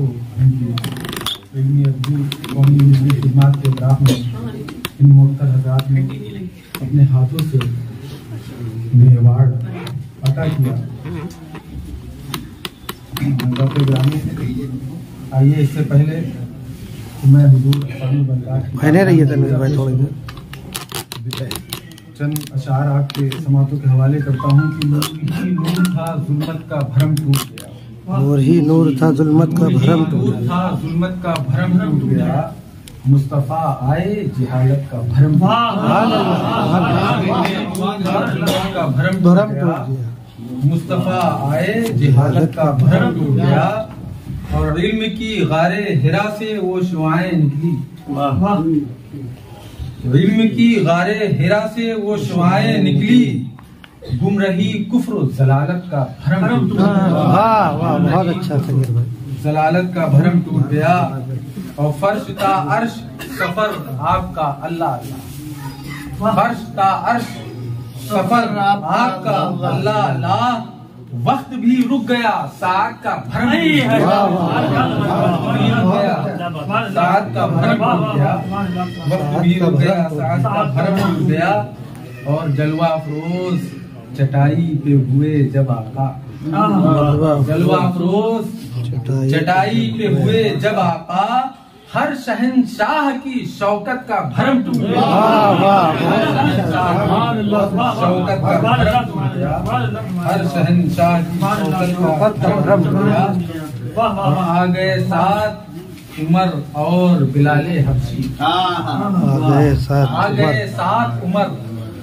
कौमी मिली खिदमत के इतराफ़ में इन मोहतर हज़रात ने अपने हाथों से उन्हें अवार्ड अता किया। डॉक्टर ग्रामी, आइए इससे पहले मैं हुजूर पहले रहिए तनवीर भाई थोड़ी देर, चंद अशार आपके समातों के हवाले करता हूँ कि नूर ही नूर था जुल्मत का भरम टूट गया, नूर ही नूर था जुल्मत का भरम टूट नूर था जुल्मत का भरम टूट गया, मुस्तफा आए जिहालत का भरम का भरम टूट गया, मुस्तफा आए जिहालत का भरम टूट गया, और इल्म की गारे हिरा से वो शुआएं निकली, इल्म की गारे हिरा से वो शुआएं निकली, गुम रही कुफ्र जलालत का भरम टूट गया। वाह वाह, बहुत अच्छा तनवीर भाई। जलालत का भरम टूट गया, और फर्श ता अर्श सफर आपका अल्लाह अल्लाह, फर्श ता अर्श सफर आपका अल्लाह अल्लाह, वक्त भी रुक गया साथ का भरम साथ का भरम टूट गया, वक्त भी रुक गया साथ का भरम टूट गया, और जलवा अफरोज चटाई पे हुए जब आका, जलवा अफरोज चटाई पे हुए जब आका, हर शहनशाह की शौकत का भरम टूट गया, शौकत का भरम टूट गया, हर शहनशाह की शौकत का भरम टूट गया। आ गए साथ उमर और बिलाले हबशी, आ गए साथ उमर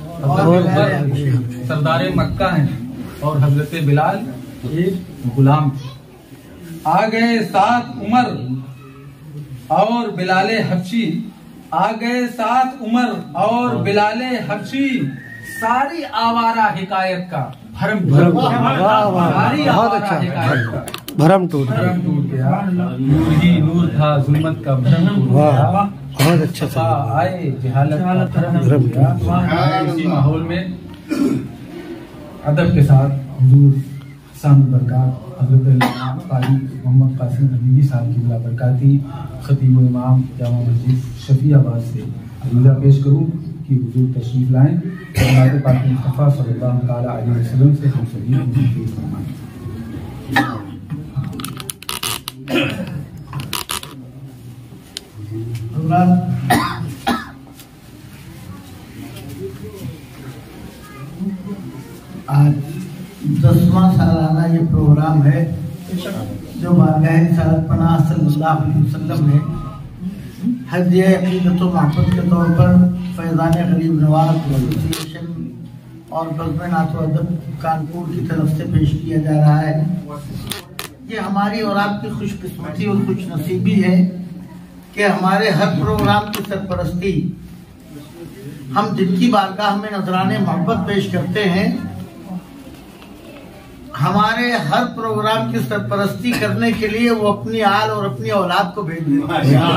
सरदार मक्का हैं और हजरत बिलाल एक गुलाम। आ गए साथ उमर और बिलाले हबशी, आ गए साथ उमर और बिलाले हबशी, सारी आवारा हिकायत का भरम भरम सारी आवारा हिकायत का भरम टूट भरम टूट गया, नूर ही नूर था जुल्मत का भरम टूट गया, बहुत अच्छा था। आए जिहालत का भरम टूट गया। इसी माहौल में अदब के साथ हुजूर सामी बरकात हज़रत कारी मोहम्मद कासिम हबीबी साहब की बरकाती खतीब व इमाम जामा मस्जिद शफियाबाद से अरीज़ा पेश करूँ कि हुजूर तशरीफ लाएं और पाक मुस्तफ़ा सल्लल्लाहु तआला अलैहि वसल्लम से हम सभी मुस्तफ़ी फरमाएं। आज दसवां सालाना ये प्रोग्राम है जो बारगाह रिसालत पनाह सल्लल्लाहु अलैहि वसल्लम ने हज अक़ीदत व मोहब्बत के तौर पर फैज़ान गरीब नवाज एसोसिएशन और बज़्म नात व अदब कानपुर की तरफ से पेश किया जा रहा है। ये हमारी और आपकी खुशकिस्मती और खुश नसीबी है कि हमारे हर प्रोग्राम की सरपरस्ती हम जिनकी बारगाह में नजराने मोहब्बत पेश करते हैं, हमारे हर प्रोग्राम की सरपरस्ती करने के लिए वो अपनी आल और अपनी औलाद को भेज देते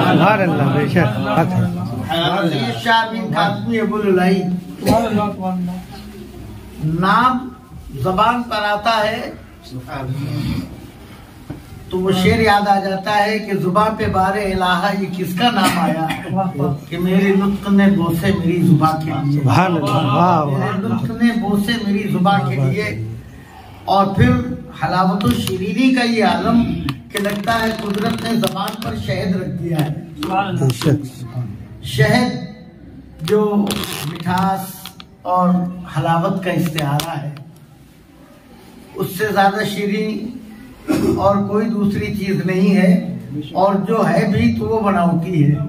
हैं। नाम जबान पर आता है तो वो शेर याद आ जाता है कि जुबान पे बारे इलाहा ये किसका नाम आया कि मेरे नुत्क ने बोसे मेरी जुबा के लिए, मेरे नुत्क ने बोसे मेरी जुबा के लिए। और फिर हलावत शीरीनी का ये आलम कि लगता है कुदरत ने जबान पर शहद रख दिया है। शहद जो मिठास और हलावत का इस्तेआरा है, उससे ज्यादा शीरीन और कोई दूसरी चीज नहीं है, और जो है भी तो वो बनावटी है।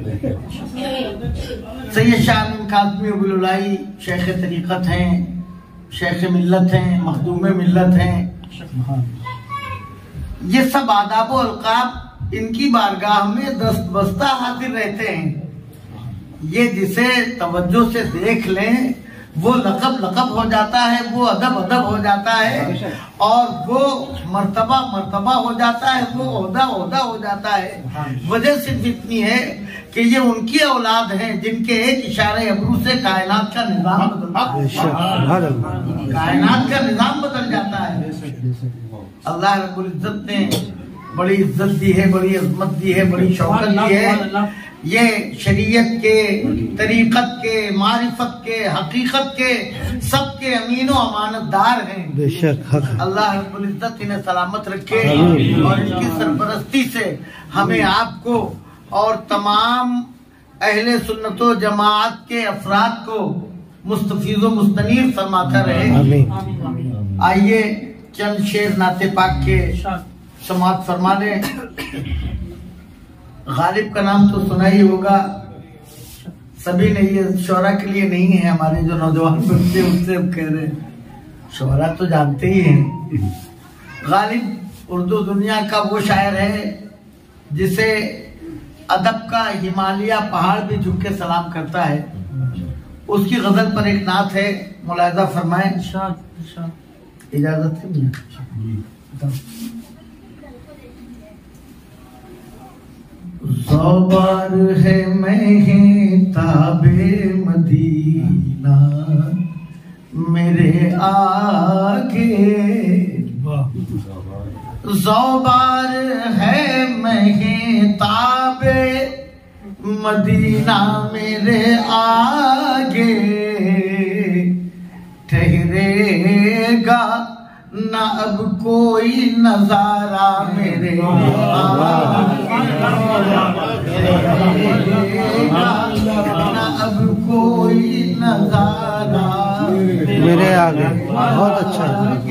सैयद शाह अमीन काज़मी अबुल-उलाई शेख तरीक़त हैं, शेख मिल्लत हैं, मखदूम मिल्लत हैं। ये सब आदाब और अलकाब इनकी बारगाह में दस्त बस्ता हाजिर रहते हैं। ये जिसे तवज्जो से देख लें वो लक़ब लक़ब हो जाता है, वो अदब अदब हो जाता है, और वो मर्तबा मर्तबा हो जाता है, वो ओहदा ओहदा हो जाता है। वजह सिर्फ इतनी है कि ये उनकी औलाद हैं जिनके एक इशारे अबरू से कायनात का निजाम बदल कायनात का निजाम बदल जाता है। अल्लाह रब्बुल इज्जत ने बड़ी इज्जत दी है, बड़ी अजमत दी है, बड़ी शौकत दी है। ये शरीयत के, तरीक़त के, मारिफत के, हकीकत के सबके अमीनो अमानतदार हैं। बेशक अल्लाह रब्बुल इज्जत इन्हें सलामत रखे और इनकी सरपरस्ती से हमें आपको और तमाम अहले सुन्नतो जमात के अफराद को मुस्तफीज़ो मुस्तनीर फरमाता रहे। आइए चंद शेर नाते पाक के समाअत फरमा दें। गालिब का नाम तो सुना ही होगा सभी ने, ये शोरा के लिए नहीं है, हमारे जो नौजवान बच्चे उससे हम कह रहे हैं, शोरा तो जानते ही हैं। गालिब उर्दू दुनिया का वो शायर है जिसे अदब का हिमालय पहाड़ भी झुक के सलाम करता है। उसकी गजल पर एक नात है, मुलाहिजा फरमाएं। इजाजत है? ज़ौबार है मैं ताबे मदीना मेरे आगे, ज़ौबार है मैं ताबे मदीना मेरे आगे, ठहरेगा ना अब कोई नजारा मेरे ना अब कोई नजारा मेरे आगे। बहुत अच्छा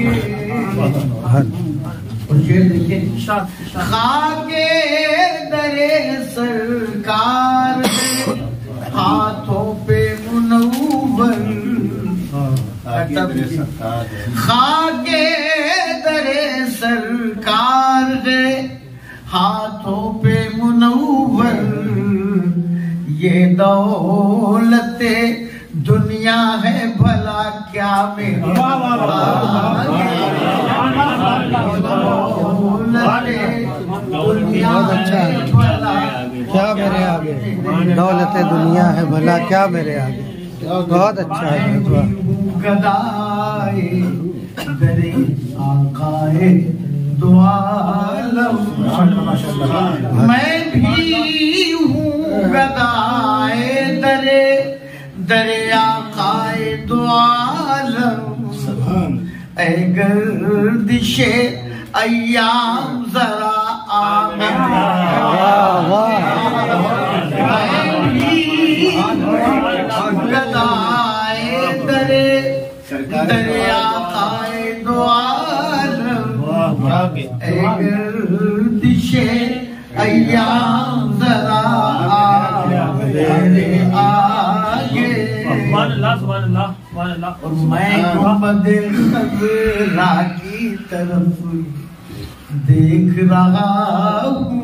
देखिए, खाके दरे सरकार हाथों पे मुनव्वर, खाके दरे सरकार है हाथों पे मुनव्वर, ये दौलते दुनिया है भला क्या मेरे दुनिया है भला क्या मेरे आगे, दौलत दुनिया है भला क्या मेरे आगे। बहुत अच्छा है। गदाए दरे आकाए दो आलम, मैं भी हूँ गदाए दरे दरे आकाए दो आलम। ऐ गर्दिशे अय्याम जरा आगे, गदाए दरे दरे आकाए दो आलम। ऐ गर्दिशे अय्याम जरा आगे आगे। और मैं गुंबद खज़रा की तरफ देख रहा हूँ,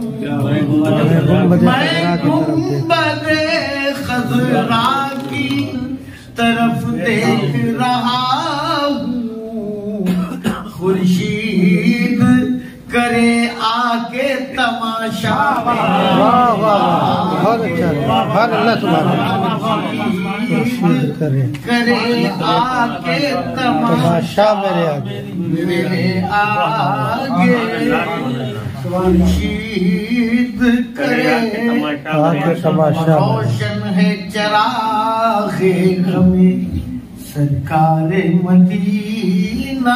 मैं गुंबद खज़रा की तरफ देख रहा हूँ। खुर्शीद करे आके तमाशा, बहुत अच्छा, बहुत अल्लाह करे करे आके तमाशा मेरे आगे, मेरे आगे खुर्शीद करे आगे तमाशा। रोशन है चराग़े गमे सरकारे मदीना,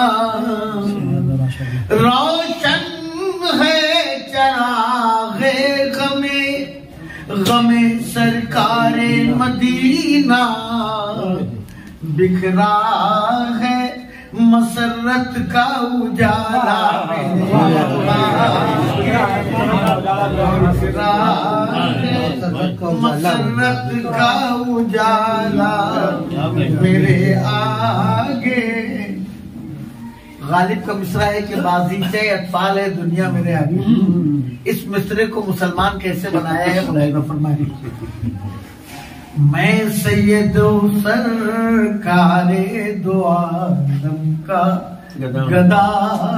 रोशन है चराग़े गमे गमे सरकारे मदीना। बिखरा है मसरत का उजाला, बिखरा है मसरत का उजाला मेरे आगे। गालिब का मिसरा है कि बाज़ीचे अतफाल है दुनिया मेरे आगे। इस मिसरे को मुसलमान कैसे बनाया है मुलाहिज़ा फरमाइए। मैं सैयदो सरकारे दो आलम का गदा,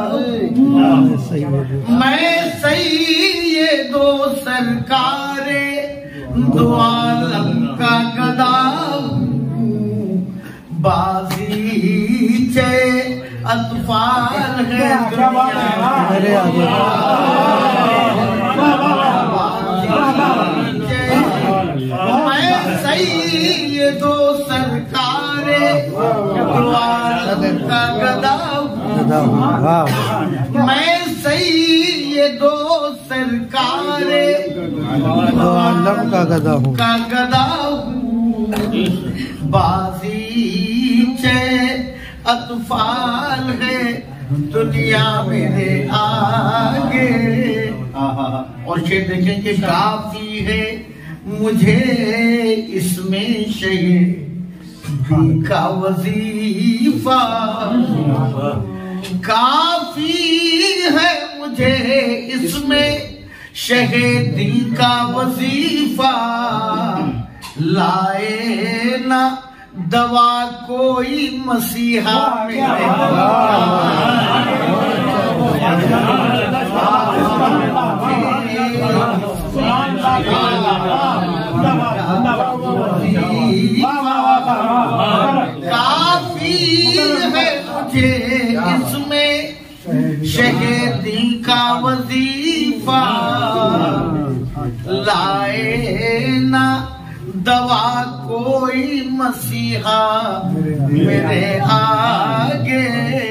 मैं सैयदो सरकारे दो आलम का गदा। बाज़ीचे अतफाल है मेरे आगे, मैं सैयदो सरकारे दो आलम का गदा, मैं सैयदो सरकारे दो आलम का गदा हूँ का गदा हूँ। बाज़ीचे अतफाल है दुनिया मेरे आगे। और शेर देखें कि काफी है मुझे इसमें शहीदी का वजीफा, काफी है मुझे इसमें शहीदी का वजीफा। लाए ना दवा कोई मसीहा मेरे, काफी है मुझे इसमें शहीदी का वजीफा। लाए ना दवा कोई मसीहा मेरे आगे,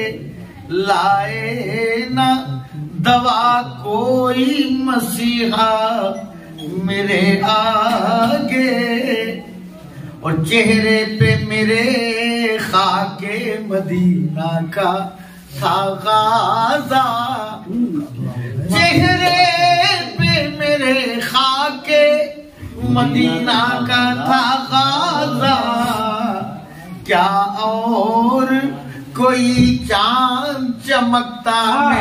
लाए ना दवा कोई मसीहा मेरे आगे। और चेहरे पे मेरे खाके मदीना का था गाज़ा, चेहरे पे मेरे खाके मदीना का था गाज़ा। क्या और कोई चांद चमकता है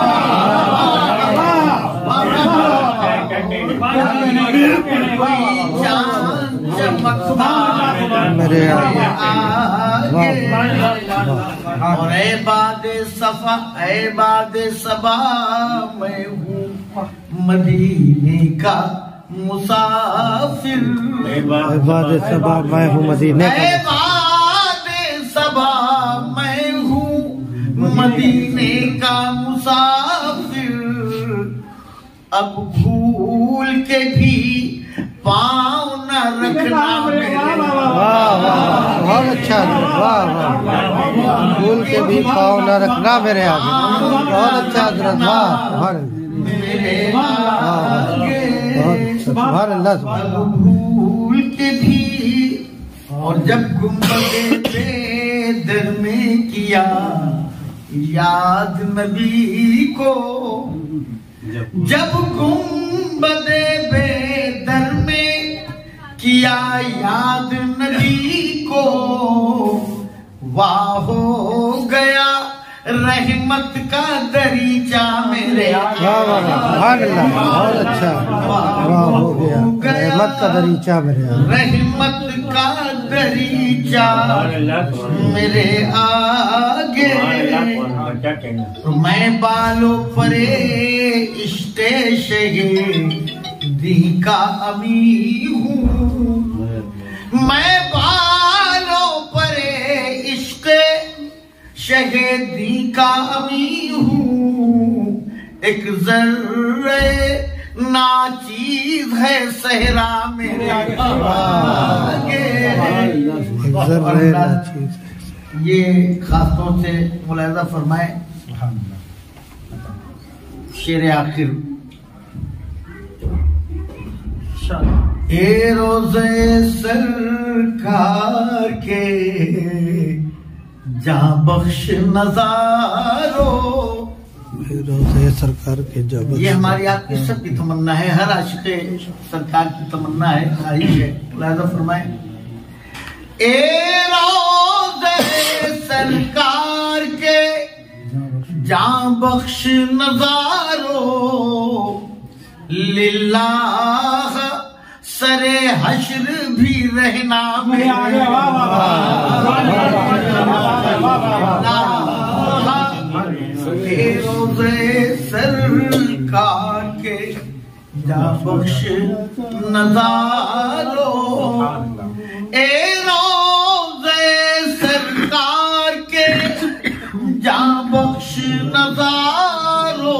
कोई चांद चमकता मेरे आगे। और ऐ बादे सफा ऐ बादे सबा मैं हूँ मदीने का मुसाफिर, बादे सबा मैं हूँ मदीने का, बादे सबा मैं हूँ मदीने का मुसाफिर अब भूल के भी पाँव न रखना मेरे। वाह वाह बहुत अच्छा, वाह वाह, भूल के भी पाँव न रखना मेरे आगे, बहुत अच्छा हजरत, वाह मेरे आगे सुभान अल्लाह। भूल के भी और जब गुम्बदे बेदर में किया याद नबी को, जब गुम्बदे बेदर में किया याद नबी को, वाह हो गया रहमत का दरीचा मेरे। वाह वाह सुभान अल्लाह, बहुत अच्छा, वाह हो गया रहमत का दरीचा मेरे, रहमत का दरीचा मेरे आगे। मैं बालों परे इश्क़े शहीदी का अमीर हूँ, मैं बालों परे इश्क़े शहीदी का अमीर हूँ। एक ज़र्रे नाचीज़ है सहरा मेरे आगे। ये खासतौर से मुलाहिज़ा फरमाए शेर आखिर। ए रोज़े सरकार के जा बख्श नज़ारो, रोज़े सरकार के जा बख्श। ये हमारी आपकी सबकी तमन्ना है, हर आशिक़े सरकार की तमन्ना है, ख्वाहिश है। मुलाहिज़ा फरमाए ए रोज़े सरकार के जा बख्श नज़ारो, लिल्लाह सरे हश्र भी रहना मेरे। रोज़े सरकार के जा बख्श नज़ारो, ए रोज़े सरकार के जा बख्श नज़ारो,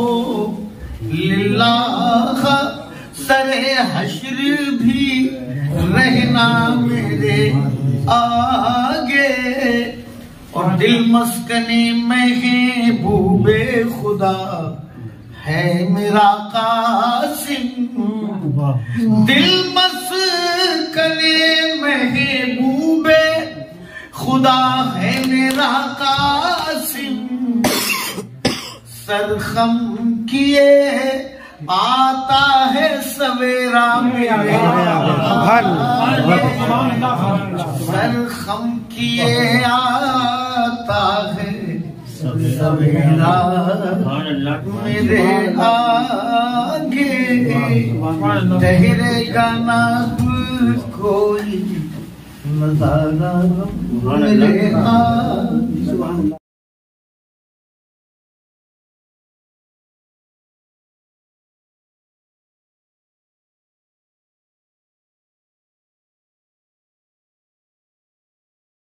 लिल्लाह सरे हश्र भी रहना मेरे आगे। और दिल मस्कने महबूबे खुदा है मेरा कासिम, दिल मस्कने महबूबे खुदा है मेरा कासिम। सरखम किए आता है सवेरा मेरे, सरखम किए आता है सवेरा मेरे आगे। ठहरेगा ना कोई नजारा मेरे आगे।